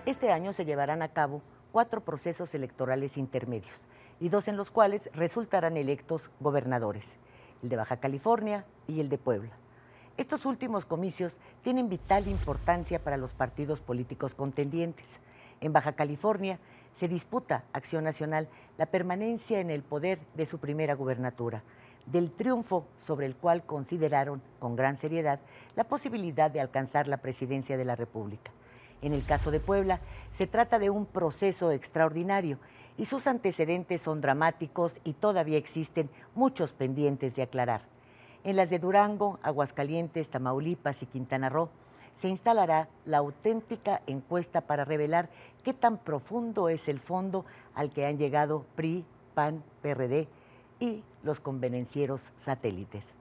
Este año se llevarán a cabo 4 procesos electorales intermedios y 2 en los cuales resultarán electos gobernadores, el de Baja California y el de Puebla. Estos últimos comicios tienen vital importancia para los partidos políticos contendientes. En Baja California se disputa Acción Nacional la permanencia en el poder de su primera gubernatura, del triunfo sobre el cual consideraron con gran seriedad la posibilidad de alcanzar la presidencia de la República. En el caso de Puebla, se trata de un proceso extraordinario y sus antecedentes son dramáticos y todavía existen muchos pendientes de aclarar. En las de Durango, Aguascalientes, Tamaulipas y Quintana Roo se instalará la auténtica encuesta para revelar qué tan profundo es el fondo al que han llegado PRI, PAN, PRD y los convenencieros satélites.